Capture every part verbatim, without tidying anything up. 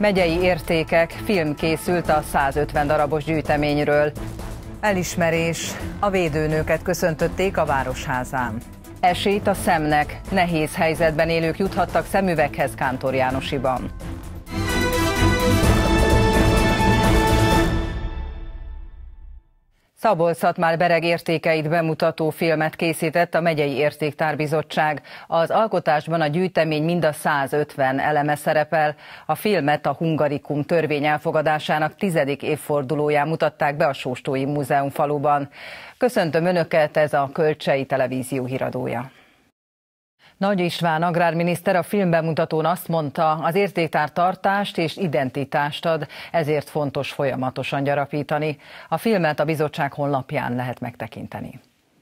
Megyei értékek film készült a százötven darabos gyűjteményről. Elismerés. A védőnőket köszöntötték a Városházán. Esélyt a szemnek. Nehéz helyzetben élők juthattak szemüveghez Kántor Jánosiban. Szabolcs-Szatmár-Bereg értékeit bemutató filmet készített a Megyei Értéktárbizottság. Az alkotásban a gyűjtemény mind a százötven eleme szerepel. A filmet a Hungarikum törvény elfogadásának tizedik évfordulóján mutatták be a Sóstói Múzeum faluban. Köszöntöm Önöket, ez a Kölcsei Televízió híradója. Nagy István agrárminiszter a filmbemutatón azt mondta, az értéktár tartást és identitást ad, ezért fontos folyamatosan gyarapítani. A filmet a bizottság honlapján lehet megtekinteni.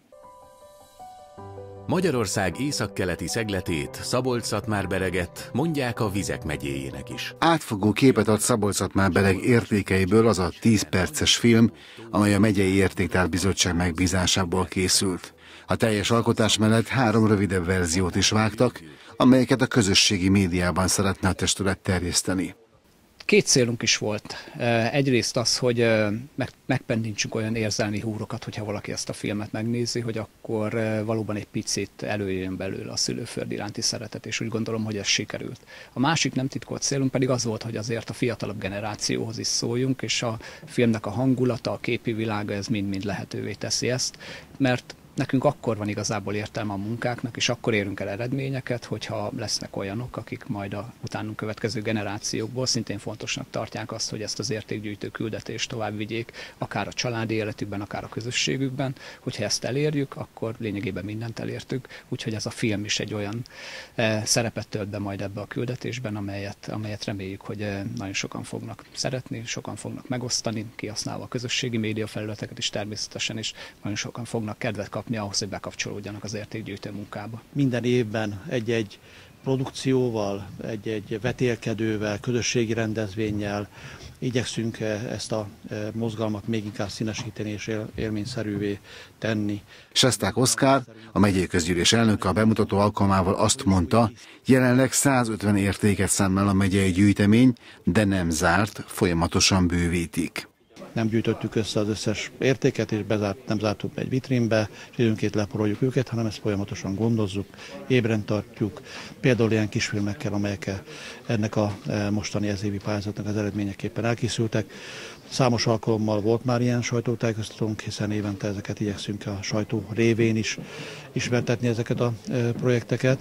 Magyarország északkeleti szegletét, Szabolcs-Szatmár-Bereget mondják a Vizek megyéjének is. Átfogó képet ad Szabolcs-Szatmár-Bereg értékeiből az a tíz perces film, amely a Megyei Értéktárbizottság megbízásából készült. A teljes alkotás mellett három rövidebb verziót is vágtak, amelyeket a közösségi médiában szeretne a testület terjeszteni. Két célunk is volt. Egyrészt az, hogy megpendítsünk olyan érzelmi húrokat, hogyha valaki ezt a filmet megnézi, hogy akkor valóban egy picit előjön belőle a szülőföld iránti szeretet, és úgy gondolom, hogy ez sikerült. A másik nem titkolt célunk pedig az volt, hogy azért a fiatalabb generációhoz is szóljunk, és a filmnek a hangulata, a képi világa, ez mind-mind lehetővé teszi ezt, mert nekünk akkor van igazából értelme a munkáknak, és akkor érünk el eredményeket, hogyha lesznek olyanok, akik majd a utánunk következő generációkból szintén fontosnak tartják azt, hogy ezt az értékgyűjtő küldetést tovább vigyék, akár a családi életükben, akár a közösségükben. Hogyha ezt elérjük, akkor lényegében mindent elértük, úgyhogy ez a film is egy olyan e, szerepet tölt be majd ebbe a küldetésben, amelyet, amelyet reméljük, hogy e, nagyon sokan fognak szeretni, sokan fognak megosztani, kihasználva a közösségi média felületeket is természetesen, és nagyon sokan fognak kedvet kapni ahhoz, hogy bekapcsolódjanak az értékgyűjtő munkába. Minden évben egy-egy produkcióval, egy-egy vetélkedővel, közösségi rendezvénnyel igyekszünk ezt a mozgalmat még inkább színesíteni és élményszerűvé tenni. Sesták Oszkár, a megyei közgyűlés elnöke a bemutató alkalmával azt mondta, jelenleg százötven értéket számlál a megyei gyűjtemény, de nem zárt, folyamatosan bővítik. Nem gyűjtöttük össze az összes értéket, és bezárt, nem zártuk be egy vitrínbe, és időnként leporoljuk őket, hanem ezt folyamatosan gondozzuk, ébren tartjuk. Például ilyen kisfilmekkel, amelyek ennek a mostani ezévi pályázatnak az eredményeképpen elkészültek. Számos alkalommal volt már ilyen sajtótájékoztatónk, hiszen évente ezeket igyekszünk a sajtó révén is ismertetni, ezeket a projekteket.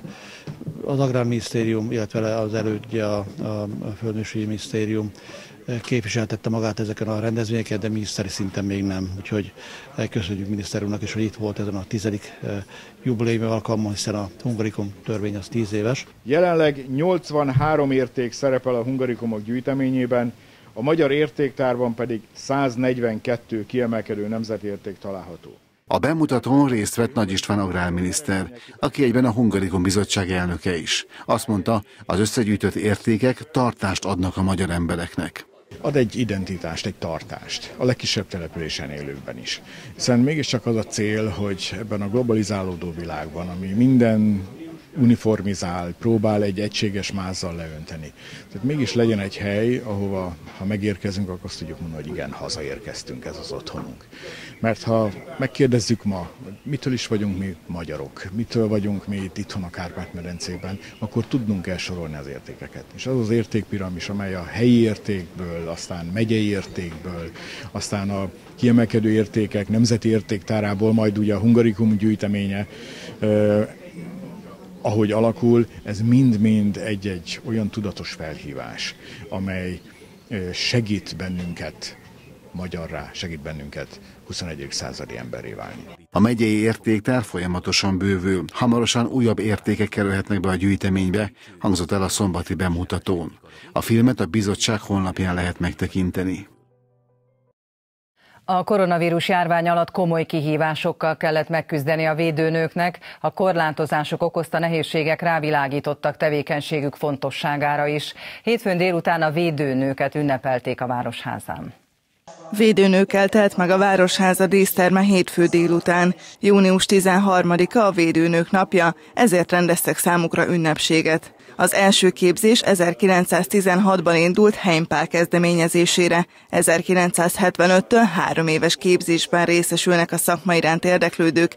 Az Agrárminisztérium, illetve az elődje a, a Földművelésügyi Minisztérium képviseltette magát ezeken a rendezvényeken, de miniszteri szinten még nem. Úgyhogy köszönjük miniszter úrnak is, hogy itt volt ezen a tizedik jubileumi alkalmon, hiszen a Hungarikum törvény az tíz éves. Jelenleg nyolcvanhárom érték szerepel a Hungarikumok gyűjteményében, a Magyar Értéktárban pedig száznegyvenkettő kiemelkedő nemzeti érték található. A bemutatón részt vett Nagy István agrárminiszter, aki egyben a Hungarikum bizottság elnöke is. Azt mondta, az összegyűjtött értékek tartást adnak a magyar embereknek. Ad egy identitást, egy tartást, a legkisebb településen élőkben is. Hiszen mégiscsak az a cél, hogy ebben a globalizálódó világban, ami minden uniformizál, próbál egy egységes mázzal leönteni. Tehát mégis legyen egy hely, ahova, ha megérkezünk, akkor azt tudjuk mondani, hogy igen, hazaérkeztünk, ez az otthonunk. Mert ha megkérdezzük ma, mitől is vagyunk mi magyarok, mitől vagyunk mi itt itthon a Kárpát-medencében, akkor tudnunk kell sorolni az értékeket. És az az értékpiramis, amely a helyi értékből, aztán megyei értékből, aztán a kiemelkedő értékek nemzeti értéktárából, majd ugye a Hungarikum gyűjteménye, ahogy alakul, ez mind-mind egy-egy olyan tudatos felhívás, amely segít bennünket magyarrá, segít bennünket huszonegyedik századi emberré válni. A megyei értéktár folyamatosan bővül, hamarosan újabb értékek kerülhetnek be a gyűjteménybe, hangzott el a szombati bemutatón. A filmet a bizottság honlapján lehet megtekinteni. A koronavírus járvány alatt komoly kihívásokkal kellett megküzdeni a védőnőknek, a korlátozások okozta nehézségek rávilágítottak tevékenységük fontosságára is. Hétfőn délután a védőnőket ünnepelték a Városházán. Védőnőkkel telt meg a Városháza díszterme hétfő délután. június tizenharmadika a Védőnők napja, ezért rendeztek számukra ünnepséget. Az első képzés ezerkilencszáztizenhatban indult Heim Pál kezdeményezésére. ezerkilencszázhetvenöttől három éves képzésben részesülnek a szakma iránt érdeklődők,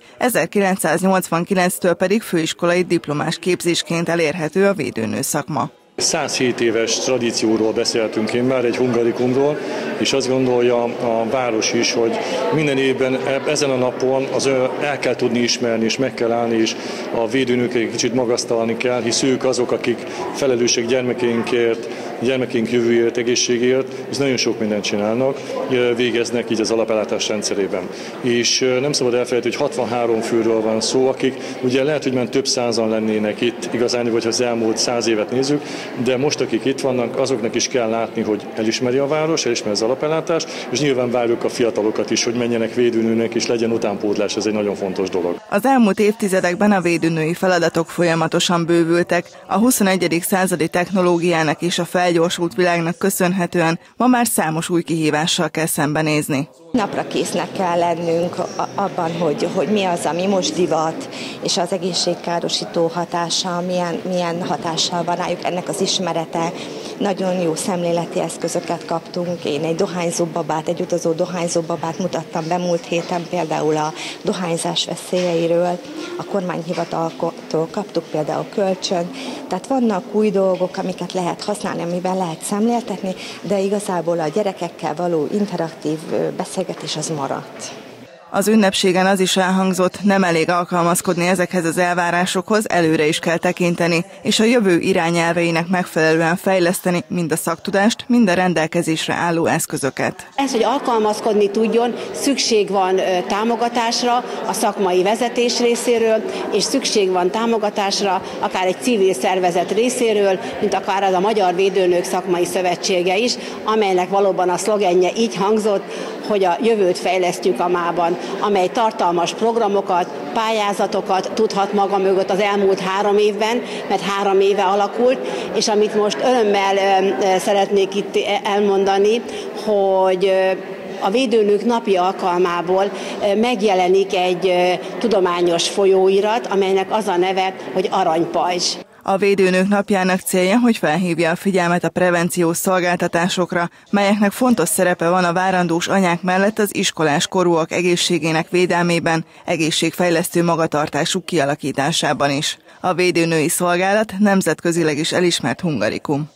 ezerkilencszáznyolcvankilenctől pedig főiskolai diplomás képzésként elérhető a védőnő szakma. százhét éves tradícióról beszéltünk én már, egy hungarikumról, és azt gondolja a város is, hogy minden évben ezen a napon az el kell tudni ismerni, és meg kell állni, és a védőnőket egy kicsit magasztalni kell, hisz ők azok, akik felelősek gyermekeinkért, gyermekeink jövőért, egészségért, és nagyon sok mindent csinálnak, végeznek így az alapellátás rendszerében. És nem szabad elfelejteni, hogy hatvanhárom főről van szó, akik ugye lehet, hogy már több százan lennének itt igazán, vagy ha az elmúlt száz évet nézzük, de most, akik itt vannak, azoknak is kell látni, hogy elismeri a város, elismeri az alapellátást, és nyilván várjuk a fiatalokat is, hogy menjenek védőnőnek, és legyen utánpótlás, ez egy nagyon fontos dolog. Az elmúlt évtizedekben a védőnői feladatok folyamatosan bővültek. A huszonegyedik századi technológiának és a felgyorsult világnak köszönhetően ma már számos új kihívással kell szembenézni. Napra késznek kell lennünk abban, hogy, hogy mi az, ami most divat, és az egészségkárosító hatása, milyen, milyen hatással van rájuk, ennek az ismerete. Nagyon jó szemléleti eszközöket kaptunk. Én egy dohányzó babát, egy utazó dohányzó babát mutattam be múlt héten, például a dohányzás veszélyeiről. A kormányhivataltól kaptuk például kölcsön. Tehát vannak új dolgok, amiket lehet használni, amiben lehet szemléltetni, de igazából a gyerekekkel való interaktív beszélgetés az maradt. Az ünnepségen az is elhangzott, nem elég alkalmazkodni ezekhez az elvárásokhoz, előre is kell tekinteni, és a jövő irányelveinek megfelelően fejleszteni mind a szaktudást, mind a rendelkezésre álló eszközöket. Ez, hogy alkalmazkodni tudjon, szükség van támogatásra a szakmai vezetés részéről, és szükség van támogatásra akár egy civil szervezet részéről, mint akár az a Magyar Védőnők Szakmai Szövetsége is, amelynek valóban a szlogenje így hangzott, hogy a jövőt fejlesztjük a mában, amely tartalmas programokat, pályázatokat tudhat maga mögött az elmúlt három évben, mert három éve alakult, és amit most örömmel szeretnék itt elmondani, hogy a Védőnők napi alkalmából megjelenik egy tudományos folyóirat, amelynek az a neve, hogy Aranypajzs. A Védőnők napjának célja, hogy felhívja a figyelmet a prevenciós szolgáltatásokra, melyeknek fontos szerepe van a várandós anyák mellett az iskolás korúak egészségének védelmében, egészségfejlesztő magatartásuk kialakításában is. A védőnői szolgálat nemzetközileg is elismert hungarikum.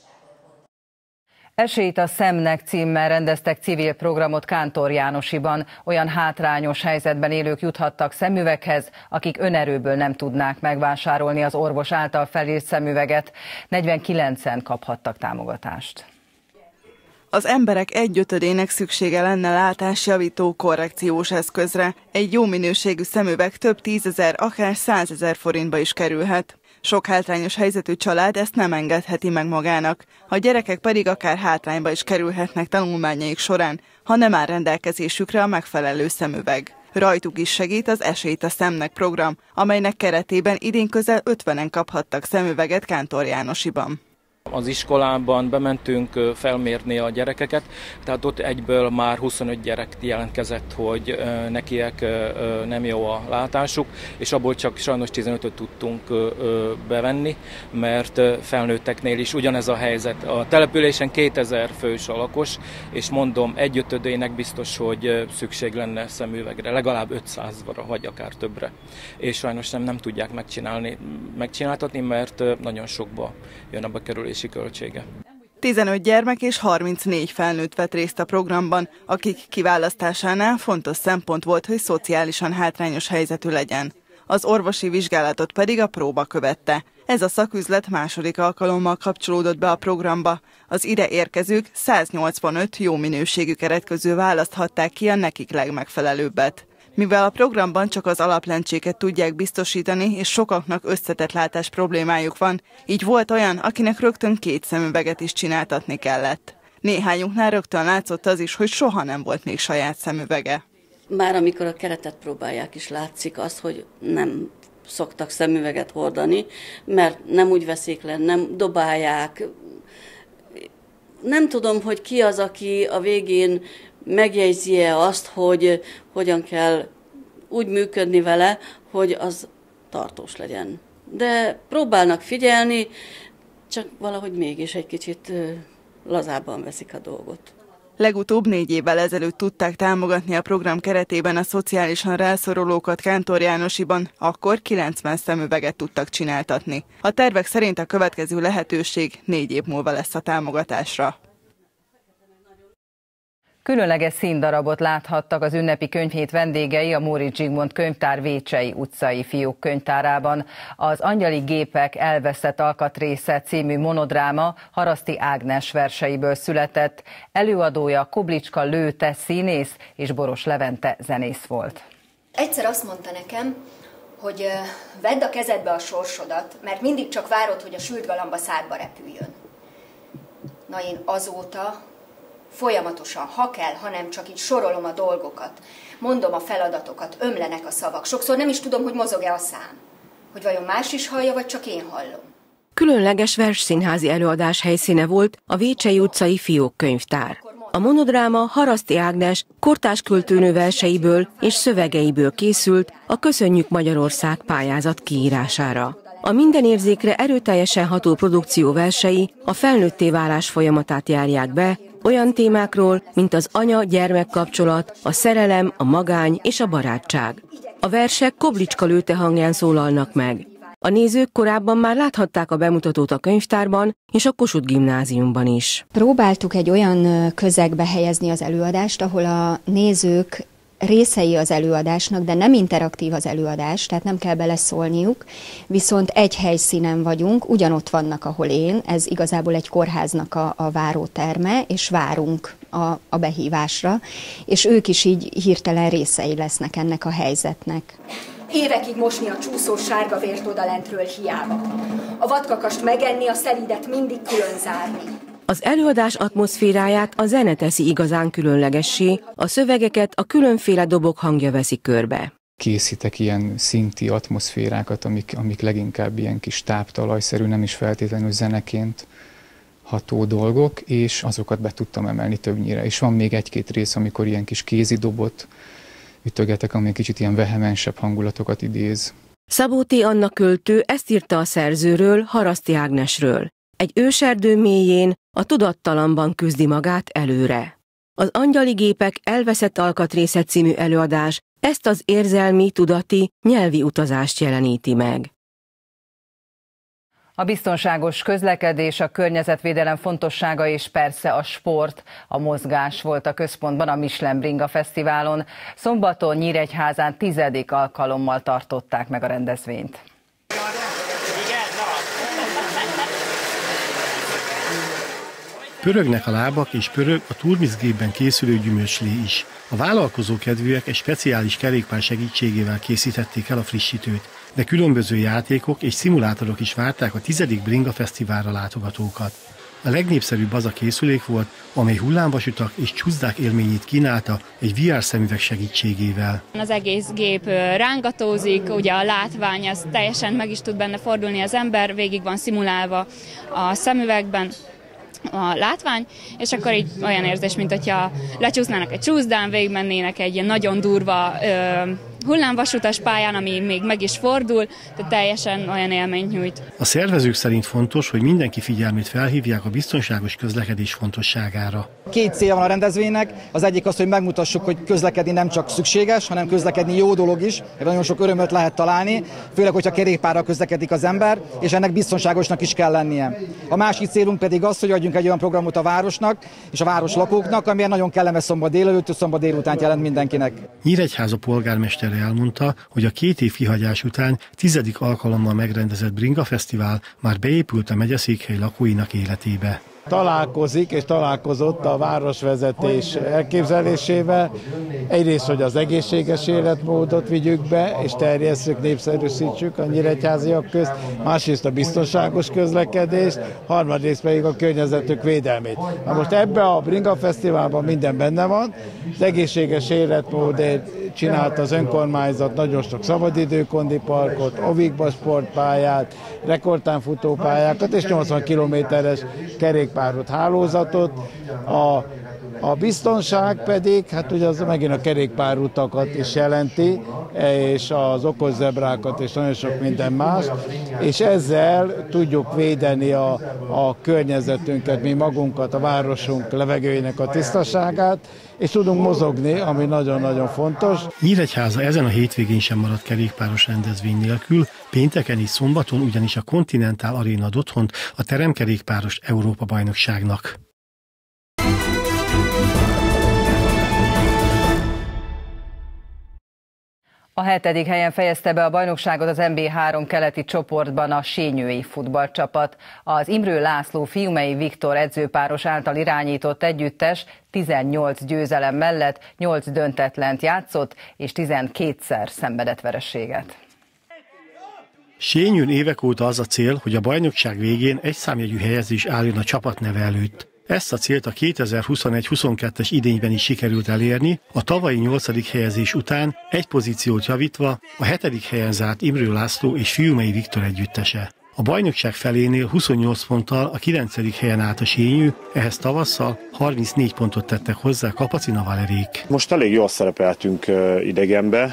Esélyt a szemnek címmel rendeztek civil programot Kántor Jánosiban. Olyan hátrányos helyzetben élők juthattak szemüveghez, akik önerőből nem tudnák megvásárolni az orvos által felírt szemüveget. negyvenkilencen kaphattak támogatást. Az emberek egyötödének szüksége lenne látásjavító korrekciós eszközre. Egy jó minőségű szemüveg több tízezer, akár százezer forintba is kerülhet. Sok hátrányos helyzetű család ezt nem engedheti meg magának, a gyerekek pedig akár hátrányba is kerülhetnek tanulmányaik során, ha nem áll rendelkezésükre a megfelelő szemüveg. Rajtuk is segít az Esélyt a szemnek program, amelynek keretében idén közel ötvenen kaphattak szemüveget Kántor Jánosiban. Az iskolában bementünk felmérni a gyerekeket, tehát ott egyből már huszonöt gyerek jelentkezett, hogy nekiek nem jó a látásuk, és abból csak sajnos tizenötöt tudtunk bevenni, mert felnőtteknél is ugyanez a helyzet. A településen kétezer fős a lakos, és mondom, egyötödének biztos, hogy szükség lenne szemüvegre, legalább ötszázra, vagy akár többre. És sajnos nem, nem tudják megcsinálni, megcsináltatni, mert nagyon sokba jön a bekerülés költsége. tizenöt gyermek és harmincnégy felnőtt vett részt a programban, akik kiválasztásánál fontos szempont volt, hogy szociálisan hátrányos helyzetű legyen. Az orvosi vizsgálatot pedig a próba követte. Ez a szaküzlet második alkalommal kapcsolódott be a programba. Az ide érkezők száznyolcvanöt jó minőségű keret közül választhatták ki a nekik legmegfelelőbbet. Mivel a programban csak az alaplencséket tudják biztosítani, és sokaknak összetett látás problémájuk van, így volt olyan, akinek rögtön két szemüveget is csináltatni kellett. Néhányunknál rögtön látszott az is, hogy soha nem volt még saját szemüvege. Már amikor a keretet próbálják is, látszik az, hogy nem szoktak szemüveget hordani, mert nem úgy veszik le, nem dobálják. Nem tudom, hogy ki az, aki a végén megjegyzi-e azt, hogy hogyan kell úgy működni vele, hogy az tartós legyen. De próbálnak figyelni, csak valahogy mégis egy kicsit lazábban veszik a dolgot. Legutóbb négy évvel ezelőtt tudták támogatni a program keretében a szociálisan rászorulókat Kántor Jánosiban, akkor kilencven szemüveget tudtak csináltatni. A tervek szerint a következő lehetőség négy év múlva lesz a támogatásra. Különleges színdarabot láthattak az ünnepi könyvhét vendégei a Móricz Zsigmond könyvtár Vécsei utcai fiók könyvtárában. Az Angyali gépek elveszett alkatrésze című monodráma Haraszti Ágnes verseiből született. Előadója Koblicska Lőte színész és Boros Levente zenész volt. Egyszer azt mondta nekem, hogy vedd a kezedbe a sorsodat, mert mindig csak várod, hogy a sült galamba szádba repüljön. Na én azóta folyamatosan, ha kell, hanem csak így sorolom a dolgokat, mondom a feladatokat, ömlenek a szavak. Sokszor nem is tudom, hogy mozog-e a szám. Hogy vajon más is hallja, vagy csak én hallom. Különleges versszínházi előadás helyszíne volt a Vécsei utcai fiók könyvtár. A monodráma Haraszti Ágnes kortárs költőnő verseiből és szövegeiből készült a Köszönjük Magyarország pályázat kiírására. A minden érzékre erőteljesen ható produkció versei a felnőtté válás folyamatát járják be, olyan témákról, mint az anya-gyermek kapcsolat, a szerelem, a magány és a barátság. A versek Koblicska Lőte hangján szólalnak meg. A nézők korábban már láthatták a bemutatót a könyvtárban és a Kossuth Gimnáziumban is. Próbáltuk egy olyan közegbe helyezni az előadást, ahol a nézők részei az előadásnak, de nem interaktív az előadás, tehát nem kell beleszólniuk, viszont egy helyszínen vagyunk, ugyanott vannak, ahol én, ez igazából egy kórháznak a, a váróterme, és várunk a, a behívásra, és ők is így hirtelen részei lesznek ennek a helyzetnek. Évekig mosni a csúszós sárga vért odalentről hiába. A vadkakast megenni, a szelidet mindig külön zárni. Az előadás atmoszféráját a zene teszi igazán különlegessé, a szövegeket a különféle dobok hangja veszi körbe. Készítek ilyen szinti atmoszférákat, amik, amik leginkább ilyen kis táptalajszerű, nem is feltétlenül zeneként ható dolgok, és azokat be tudtam emelni többnyire. És van még egy-két rész, amikor ilyen kis kézi dobot ütögetek, ami kicsit ilyen vehemensebb hangulatokat idéz. Szabó T. Anna költő ezt írta a szerzőről, Haraszti Ágnesről. Egy őserdő mélyén, a tudattalamban küzdi magát előre. Az Angyali gépek elveszett alkatrésze című előadás ezt az érzelmi, tudati, nyelvi utazást jeleníti meg. A biztonságos közlekedés, a környezetvédelem fontossága és persze a sport, a mozgás volt a központban a Michelin Bringa Fesztiválon. Szombaton Nyíregyházán tizedik alkalommal tartották meg a rendezvényt. Pörögnek a lábak és pörög a turmixgépben készülő gyümölcslé is. A vállalkozókedvűek egy speciális kerékpár segítségével készítették el a frissítőt, de különböző játékok és szimulátorok is várták a tizedik Bringa Fesztiválra látogatókat. A legnépszerűbb az a készülék volt, amely hullámvasutak és csúszdák élményét kínálta egy vé er szemüveg segítségével. Az egész gép rángatózik, ugye a látvány, az teljesen meg is tud benne fordulni az ember, végig van szimulálva a szemüvegben a látvány, és akkor így olyan érzés, mint hogyha lecsúsznának egy csúszdán, végigmennének egy ilyen nagyon durva ö, hullámvasutas pályán, ami még meg is fordul, tehát teljesen olyan élményt nyújt. A szervezők szerint fontos, hogy mindenki figyelmét felhívják a biztonságos közlekedés fontosságára. Két célja van a rendezvénynek, az egyik az, hogy megmutassuk, hogy közlekedni nem csak szükséges, hanem közlekedni jó dolog is, nagyon sok örömöt lehet találni, főleg, hogyha kerékpárral közlekedik az ember, és ennek biztonságosnak is kell lennie. A másik célunk pedig az, hogy adjunk egy olyan programot a városnak és a város lakóknak, amilyen nagyon kellemes szombat délelőtt, szombat délutánt jelent mindenkinek. Nyíregyháza polgármestere elmondta, hogy a két év kihagyás után tizedik alkalommal megrendezett Bringa Fesztivál már beépült a megyeszékhely lakóinak életébe. Találkozik és találkozott a városvezetés elképzelésével. Egyrészt, hogy az egészséges életmódot vigyük be, és terjesszük, népszerűsítsük a nyíregyháziak közt, másrészt a biztonságos közlekedést, harmadrészt pedig a környezetük védelmét. Na most ebbe a Bringa Fesztiválban minden benne van, az egészséges életmódért csinált az önkormányzat nagyon sok szabadidőkondi parkot, ovikba sportpályát, rekordtánfutópályákat és nyolcvan kilométeres kerékpárút hálózatot. A A biztonság pedig, hát ugye az megint a kerékpárutakat is jelenti, és az okos zebrákat, és nagyon sok minden más, és ezzel tudjuk védeni a, a környezetünket, mi magunkat, a városunk levegőjének a tisztaságát, és tudunk mozogni, ami nagyon-nagyon fontos. Nyíregyháza ezen a hétvégén sem maradt kerékpáros rendezvény nélkül, pénteken és szombaton ugyanis a Continental Arena ad otthont a teremkerékpáros Európa-bajnokságnak. A hetedik helyen fejezte be a bajnokságot az en bé három keleti csoportban a sényői futballcsapat. Az Imrő László Fiumei Viktor edzőpáros által irányított együttes tizennyolc győzelem mellett nyolc döntetlent játszott, és tizenkétszer szenvedett vereséget. Sényőn évek óta az a cél, hogy a bajnokság végén egy számjegyű helyezés álljon a csapat neve előtt. Ezt a célt a kétezer-huszonegy huszonkettes idényben is sikerült elérni, a tavalyi nyolcadik helyezés után egy pozíciót javítva a hetedik helyen zárt Imrő László és Fiumei Viktor együttese. A bajnokság felénél huszonnyolc ponttal a kilencedik helyen állt a Sényő, ehhez tavasszal harmincnégy pontot tettek hozzá Kapacina Valerék. Most elég jól szerepeltünk idegenbe.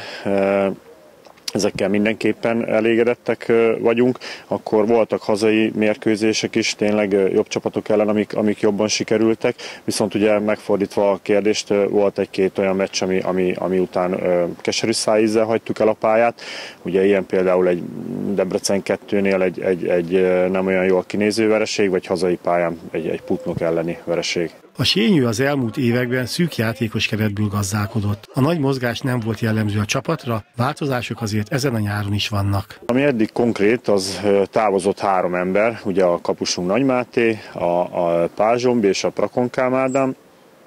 Ezekkel mindenképpen elégedettek vagyunk. Akkor voltak hazai mérkőzések is, tényleg jobb csapatok ellen, amik, amik jobban sikerültek. Viszont ugye megfordítva a kérdést, volt egy-két olyan meccs, ami, ami, ami után keserű szájízzel hagytuk el a pályát. Ugye ilyen például egy Debrecen kettőnél egy, egy, egy nem olyan jól kinéző vereség, vagy hazai pályán egy, egy Putnok elleni vereség. A Sényő az elmúlt években szűk játékos keretből gazdálkodott. A nagy mozgás nem volt jellemző a csapatra, változások azért ezen a nyáron is vannak. Ami eddig konkrét, az távozott három ember, ugye a kapusunk Nagy Máté, a, a Pázsomb és a Prakonkám Ádám.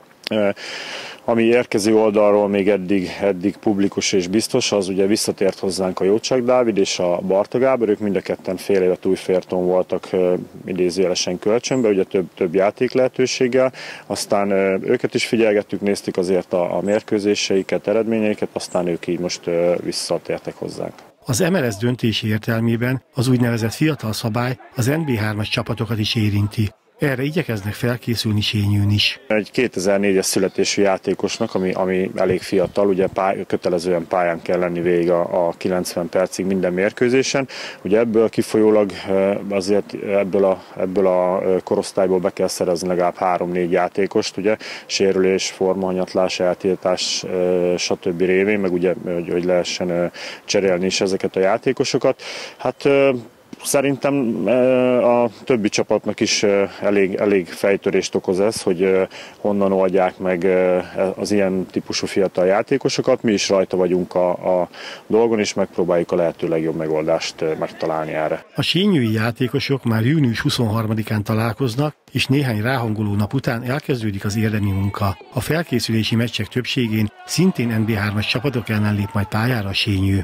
Ami érkező oldalról még eddig, eddig publikus és biztos, az ugye visszatért hozzánk a Jócsák Dávid és a Barta Gábor, ők mind a ketten fél évet Újfélton voltak idézőjelesen kölcsönbe, ugye több, több játék lehetőséggel, aztán őket is figyelgettük, néztük azért a, a mérkőzéseiket, eredményeiket, aztán ők így most visszatértek hozzánk. Az em el es döntési értelmében az úgynevezett fiatal szabály az en bé hármas csapatokat is érinti. Erre igyekeznek felkészülni Sényőn is. Egy kétezer-négyes születésű játékosnak, ami, ami elég fiatal, ugye pály, kötelezően pályán kell lenni végig a, a kilencven percig minden mérkőzésen. Ugye ebből kifolyólag azért ebből a, ebből a korosztályból be kell szerezni legalább három-négy játékost, ugye sérülés, formahanyatlás, eltiltás, stb. Révén, meg ugye, hogy, hogy lehessen cserélni is ezeket a játékosokat. Hát szerintem a többi csapatnak is elég, elég fejtörést okoz ez, hogy honnan oldják meg az ilyen típusú fiatal játékosokat. Mi is rajta vagyunk a, a dolgon, és megpróbáljuk a lehető legjobb megoldást megtalálni erre. A sényői játékosok már június huszonharmadikán találkoznak, és néhány ráhangoló nap után elkezdődik az érdemi munka. A felkészülési meccsek többségén szintén en bé hármas csapatok ellen lép majd pályára a Sényő.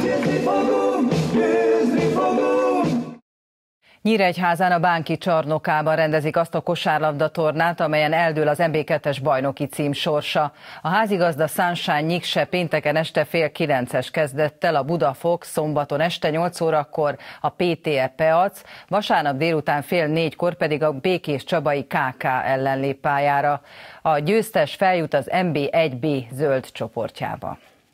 Nyíregyházán a Bánki csarnokában rendezik azt a kosárlabdatornát, amelyen eldől az en bé kettes bajnoki cím sorsa. A házigazda Sunshine Nyikse pénteken este fél kilences kezdettel, a Budafox szombaton este nyolc órakor a pé té e Peac, vasárnap délután fél négykor pedig a Békés Csabai ká ká ellen lép pályára. A győztes feljut az en bé egy bé zöld csoportjába.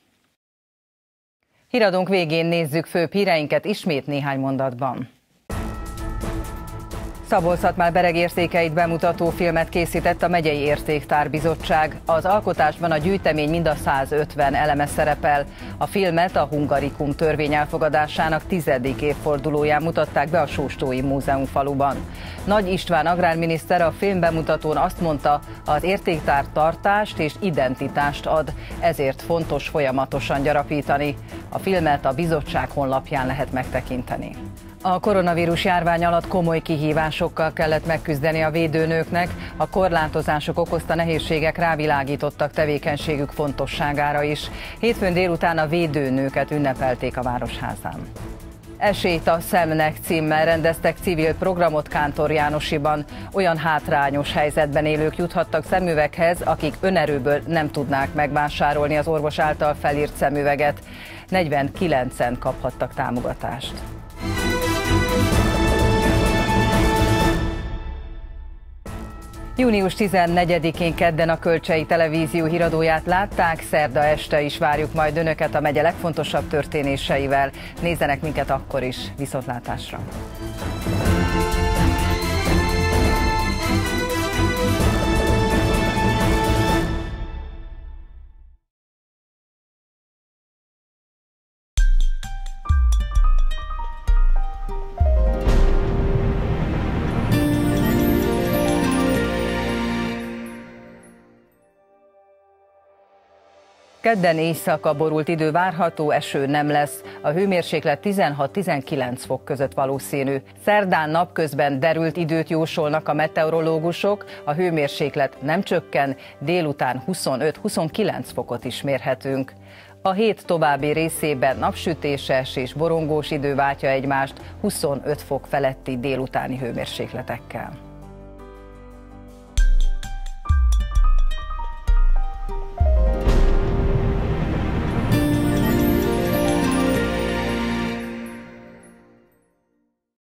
Híradónk végén nézzük főbb híreinket ismét néhány mondatban. Szabolcs-Szatmár-Bereg értékeit bemutató filmet készített a Megyei Értéktárbizottság. Az alkotásban a gyűjtemény mind a százötven eleme szerepel. A filmet a Hungarikum törvény elfogadásának tizedik évfordulóján mutatták be a Sóstói Múzeum faluban. Nagy István agrárminiszter a filmbemutatón azt mondta, az értéktár tartást és identitást ad, ezért fontos folyamatosan gyarapítani. A filmet a bizottság honlapján lehet megtekinteni. A koronavírus járvány alatt komoly kihívásokkal kellett megküzdeni a védőnőknek, a korlátozások okozta nehézségek rávilágítottak tevékenységük fontosságára is. Hétfőn délután a védőnőket ünnepelték a Városházán. Esélyt a szemnek címmel rendeztek civil programot Kántor Jánosiban. Olyan hátrányos helyzetben élők juthattak szemüveghez, akik önerőből nem tudnák megvásárolni az orvos által felírt szemüveget. negyvenkilencen kaphattak támogatást. június tizennegyedikén kedden a Kölcsei Televízió híradóját látták, szerda este is várjuk majd önöket a megye legfontosabb történéseivel. Nézzenek minket akkor is, viszontlátásra! Kedden éjszaka borult idő várható, eső nem lesz. A hőmérséklet tizenhat-tizenkilenc fok között valószínű. Szerdán napközben derült időt jósolnak a meteorológusok, a hőmérséklet nem csökken, délután huszonöt-huszonkilenc fokot is mérhetünk. A hét további részében napsütéses és borongós idő váltja egymást huszonöt fok feletti délutáni hőmérsékletekkel.